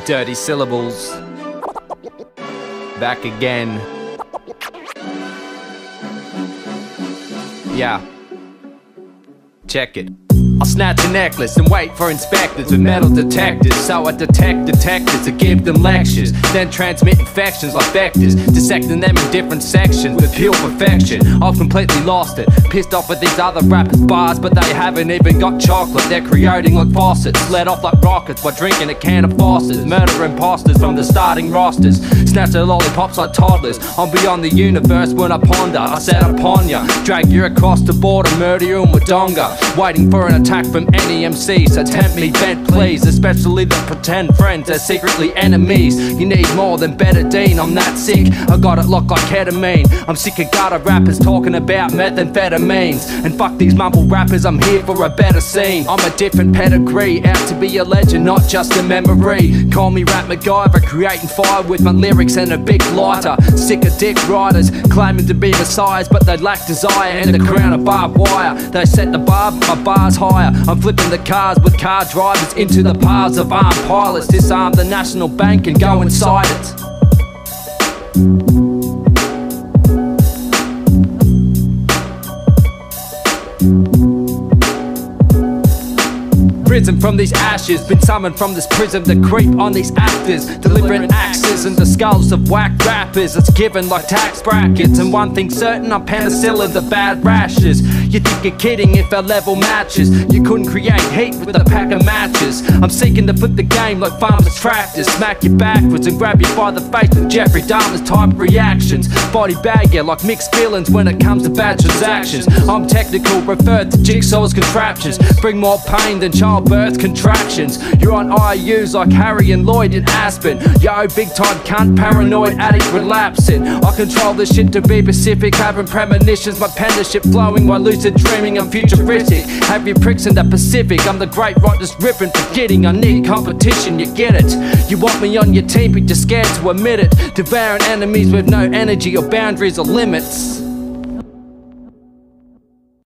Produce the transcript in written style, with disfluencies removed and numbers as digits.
Dirty syllables. Back again. Yeah. Check it. I'll snatch a necklace and wait for inspectors with metal detectors. So I detect detectives to give them lectures, then transmit infections like vectors, dissecting them in different sections with pure perfection. I've completely lost it, pissed off with these other rappers' bars, but they haven't even got chocolate. They're creating like faucets, let off like rockets by drinking a can of Fosters. Murder imposters from the starting rosters, snatch their lollipops like toddlers. I'm beyond the universe when I ponder. I set upon ya, drag you across the border, murder you in Wodonga. Waiting for an attack from any MC, so tempt me bent please. Especially the pretend friends, they're secretly enemies. You need more than betadine, I'm that sick, I got it locked like ketamine. I'm sick of gutter rappers talking about methamphetamines. And fuck these mumble rappers, I'm here for a better scene. I'm a different pedigree, out to be a legend, not just a memory. Call me Rap MacGyver, creating fire with my lyrics and a big lighter. Sick of dick riders, claiming to be messiahs, but they lack desire and the crown of barbed wire. They set the bar, my bars higher. I'm flipping the cars with car drivers into the paths of armed pilots. Disarm the National Bank and go inside it. Risen from these ashes, been summoned from this prison to creep on these actors, delivering axes into skulls of whack rappers. It's given like tax brackets, and one thing certain, I'm penicillin the bad rashes. You think you're kidding if our level matches? You couldn't create heat with a pack of matches. I'm seeking to flip the game like farmers' tractors, smack you backwards and grab you by the face with Jeffrey Dahmer's type reactions. Body bag you like mixed feelings when it comes to bad transactions. I'm technical, referred to Jigsaw's contraptions, bring more pain than childbirth contractions. You're on IUs like Harry and Lloyd in Aspen. Yo, big time cunt, paranoid addict relapsing. I control this shit to be Pacific, having premonitions, my penmanship flowing while lucid dreaming. I'm futuristic, have you pricks in the Pacific. I'm the great right just ripping, forgetting I need competition, you get it. You want me on your team but you're scared to admit it. Devouring enemies with no energy or boundaries or limits.